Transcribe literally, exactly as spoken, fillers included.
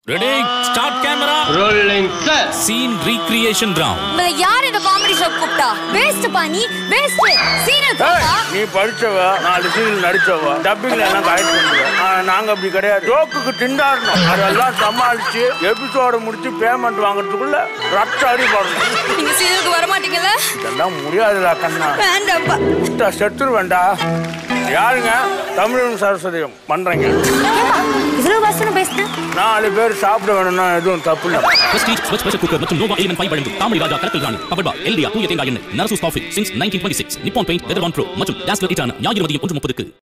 ready start camera rolling sir scene recreation round உங்களை யார் இந்த காமெடி ஷோ கூப்பிட்டா வேஸ்ட் பானி வேஸ்ட் சீரியல் கூப்பிட்டா நீ படிச்சவ நாலு சீரியல் நடிச்சவ டப்பிங்ல எல்லாம் கரெக்ட் பண்ணுவ ஆனா நாங்க அப்படி கிடையாது ஜோக்குக்கு திண்டாடணும் அதெல்லாம் சமாளிச்சு எபிசோட முடிச்சு பேமெண்ட் வாங்குறதுக்குள்ள ரத்த அடி போடணும் நீங்க சீரியலுக்கு வர மாட்டீங்கல்ல இதெல்லாம் முடியாதுடா கண்ணா வேண்டாம்ப்பா செத்துரு வேண்டா யாருங்க தமிழும் சரஸ்வதியும் பண்றீங்க இவ்வளவு வாசனை பேசுறேன் நாலு பேர் சாப்பிட வேணும்னா எதுவும் தப்பு இல்லை பிரஸ்டீஜ் ஸ்வச் பிரஷர் குக்கர் மற்றும் நோவா எலிமெண்ட் ஃபைவ் வழங்கும் காமெடி ராஜா கலக்கல் ராணி பவர் பார் எல்டிஆர் தூய தேங்காய் எண்ணெய் Narasus coffee since nineteen twenty six Nippon paint weather one pro மற்றும் டாஸ்லர் இட்டான ஞாயிறு மதியம் ஒன்று முப்பதுக்கு